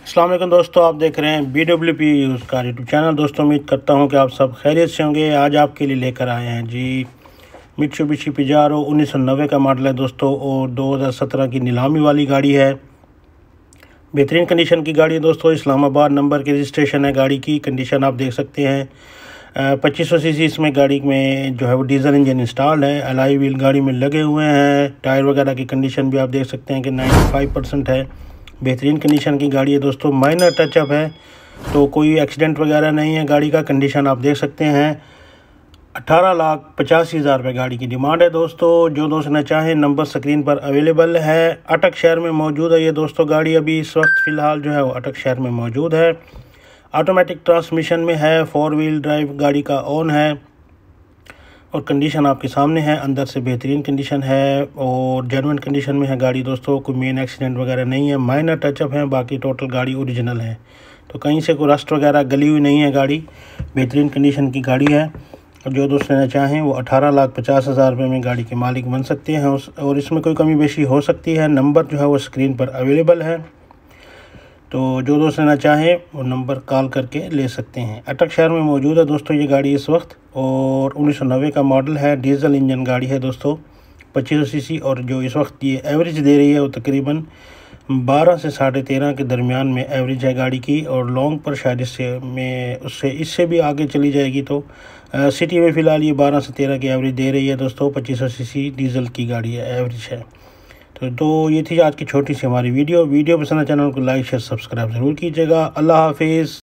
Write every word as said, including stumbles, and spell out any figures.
अस्सलाम वालेकुम दोस्तों, आप देख रहे हैं बी डब्ल्यू पी उसका यूट्यूब चैनल। दोस्तों उम्मीद करता हूं कि आप सब खैरियत से होंगे। आज आपके लिए लेकर आए हैं जी मित्सुबिशी पिजारो उन्नीस सौ नब्बे का मॉडल है दोस्तों, और दो हज़ार सत्रह की नीलामी वाली गाड़ी है। बेहतरीन कंडीशन की गाड़ी है दोस्तों। इस्लामाबाद नंबर की रजिस्ट्रेशन है गाड़ी की। कंडीशन आप देख सकते हैं पच्चीस सौ सी सी इसमें गाड़ी में जो है वो डीजल इंजन इंस्टॉल्ड है। एलॉय व्हील गाड़ी में लगे हुए हैं। टायर वगैरह की कंडीशन भी आप देख सकते हैं कि पचानवे परसेंट है। बेहतरीन कंडीशन की गाड़ी है दोस्तों। माइनर टचअप है, तो कोई एक्सीडेंट वगैरह नहीं है गाड़ी का। कंडीशन आप देख सकते हैं। अठारह लाख पचासी हज़ार रुपये गाड़ी की डिमांड है दोस्तों। जो दोस्त न चाहें, नंबर स्क्रीन पर अवेलेबल है। अटक शहर में मौजूद है ये दोस्तों गाड़ी। अभी इस वक्त फ़िलहाल जो है वो अटक शहर में मौजूद है। ऑटोमेटिक ट्रांसमिशन में है। फोर व्हील ड्राइव गाड़ी का ऑन है, और कंडीशन आपके सामने है। अंदर से बेहतरीन कंडीशन है और जेन्युइन कंडीशन में है गाड़ी दोस्तों। कोई मेन एक्सीडेंट वगैरह नहीं है। माइनर टचअप है, बाकी टोटल गाड़ी ओरिजिनल है। तो कहीं से कोई रस्ट वगैरह गली हुई नहीं है गाड़ी। बेहतरीन कंडीशन की गाड़ी है। और जो दोस्त लेना चाहें वो अठारह लाख पचास हज़ार रुपये में गाड़ी के मालिक बन सकते हैं। और इसमें कोई कमी बेशी हो सकती है। नंबर जो है वो स्क्रीन पर अवेलेबल है, तो जो दोस्त लेना चाहें वो नंबर कॉल करके ले सकते हैं। अटक शहर में मौजूद है दोस्तों ये गाड़ी इस वक्त, और उन्नीस सौ नब्बे का मॉडल है। डीजल इंजन गाड़ी है दोस्तों, पच्चीस सौ सी सी। और जो इस वक्त ये एवरेज दे रही है वो तकरीबन बारह से साढ़े तेरह के दरमियान में एवरेज है गाड़ी की। और लॉन्ग पर शायद इससे में उससे इससे भी आगे चली जाएगी। तो आ, सिटी में फ़िलहाल ये बारह से तेरह की एवरेज दे रही है दोस्तों। पच्चीस सौ सी सी डीजल की गाड़ी है, एवरेज है। तो तो ये थी आज की छोटी सी हमारी वीडियो। वीडियो पसंद है, चैनल को लाइक शेयर सब्सक्राइब ज़रूर कीजिएगा। अल्लाह हाफिज़।